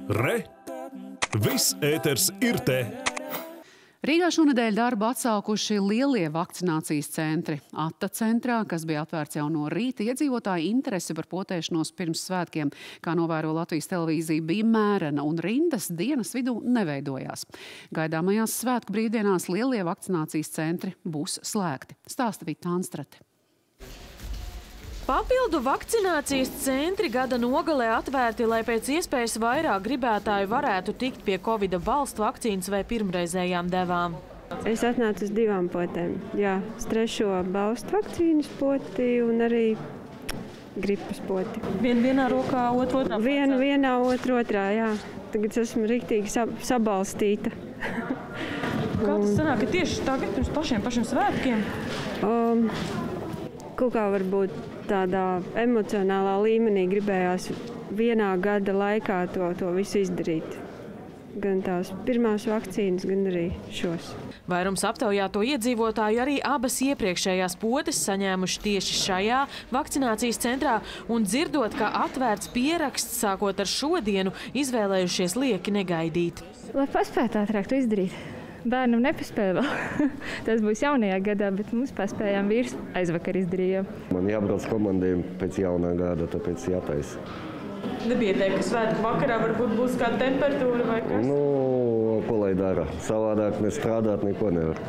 Re! Viss ēters ir te! Rīgā šonedēļ darbu atsākuši lielie vakcinācijas centri. Atta centrā, kas bija atvērts jau no rīta, iedzīvotāju interese par potēšanos pirms svētkiem, kā novēro Latvijas televīzija, bija mērena un rindas dienas vidū neveidojās. Gaidāmajās svētku brīvdienās lielie vakcinācijas centri būs slēgti. Stāsta Vita Anstrate. Papildu vakcinācijas centri gada nogalē atvērti, lai pēc iespējas vairāk gribētāju varētu tikt pie Covida balstu vakcīnas vai pirmreizējām devām. Es atnācu uz 2 potēm. Jā, trešo balstu vakcīnas poti un arī gripas poti. Vienā rokā, otru otrā? Vienā, otru otrā, jā. Tagad esmu riktīgi sabalstīta. Kā tas sanāk, ka tieši tagad pirms pašiem svētkiem? Kaut kā varbūt tādā emocionālā līmenī gribējās vienā gada laikā to visu izdarīt. Gan tās pirmās vakcīnas, gan arī šos. Vairums aptaujāto iedzīvotāju arī abas iepriekšējās potes saņēmuši tieši šajā vakcinācijas centrā un dzirdot, ka atvērts pieraksts sākot ar šodienu, izvēlējušies lieki negaidīt. Lai paspētu ātrāk to izdarīt. Bērnam nepaspēja vēl. Tas būs jaunajā gadā, bet mums paspējām vīrs aizvakar izdarījām. Man jābrauc komandiem pēc jaunā gada, tāpēc jātaisa. Nebija teikt, ka svētku vakarā varbūt būs kāda temperatūra vai kas? Ko lai dara? Savādāk nestrādāt neko nevar.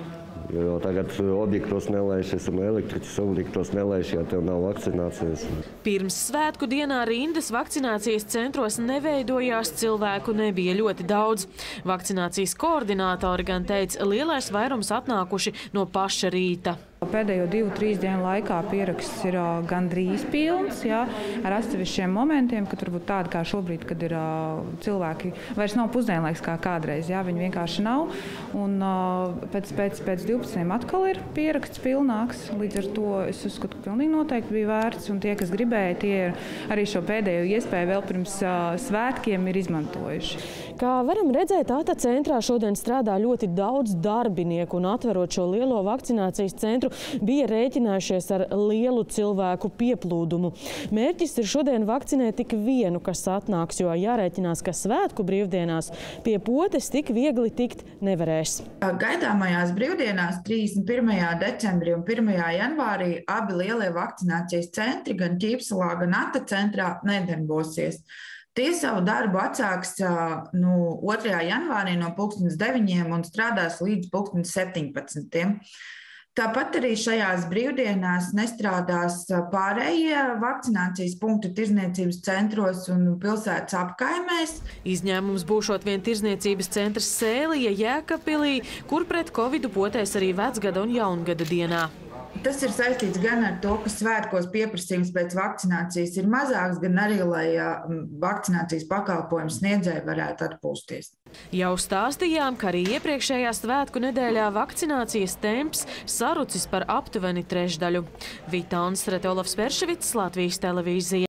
Jo tagad objektos nelaiž, esam elektriķis, objektos nelaiž, ja tev nav vakcinācijas. Pirms svētku dienā rindas vakcinācijas centros neveidojās, cilvēku nebija ļoti daudz. Vakcinācijas koordinātori gan teica, lielais vairums atnākuši no paša rīta. Pēdējo 2-3 dienu laikā pieraksts ir gandrīz pilns, jā, ar atsevišķiem momentiem, ka tur būtu tādi kā šobrīd, kad ir cilvēki, vairs nav pusdienlaiks kā kādreiz, jā, viņi vienkārši nav. Un pēc 12 atkal ir pieraksts pilnāks, līdz ar to es uzskatu, ka pilnīgi noteikti bija vērts, un tie, kas gribēja, tie arī šo pēdējo iespēju vēl pirms svētkiem ir izmantojuši. Kā varam redzēt, Atta centrā šodien strādā ļoti daudz darbinieku, un atverot šo lielo vakcinācijas centru, bija rēķinājušies ar lielu cilvēku pieplūdumu. Mērķis ir šodien vakcinēt tik vienu, kas atnāks, jo jārēķinās, ka svētku brīvdienās pie potes tik viegli tikt nevarēs. Gaidāmajās brīvdienās 31. decembrī un 1. janvārī abi lielie vakcinācijas centri, gan Ķīpsalā, gan Atta centrā, nedarbosies. Tie savu darbu atsāks 2. janvārī no 9:00 un strādās līdz 17:00. Tāpat arī šajās brīvdienās nestrādās pārējie vakcinācijas punktu tirdzniecības centros un pilsētas apkaimēs. Izņēmums būšot vien tirdzniecības centrs Sēlija Jēkabpilī, kur pret Covidu potēs arī vecgada un jaungada dienā. Tas ir saistīts gan ar to, ka svētkos pieprasījums pēc vakcinācijas ir mazāks, gan arī, lai vakcinācijas pakalpojumu sniedzēji varētu atpūsties. Jau stāstījām, ka arī iepriekšējā svētku nedēļā vakcinācijas temps sarucis par aptuveni trešdaļu. Vita Anstrate, Olafs Perševits, Latvijas televīzija.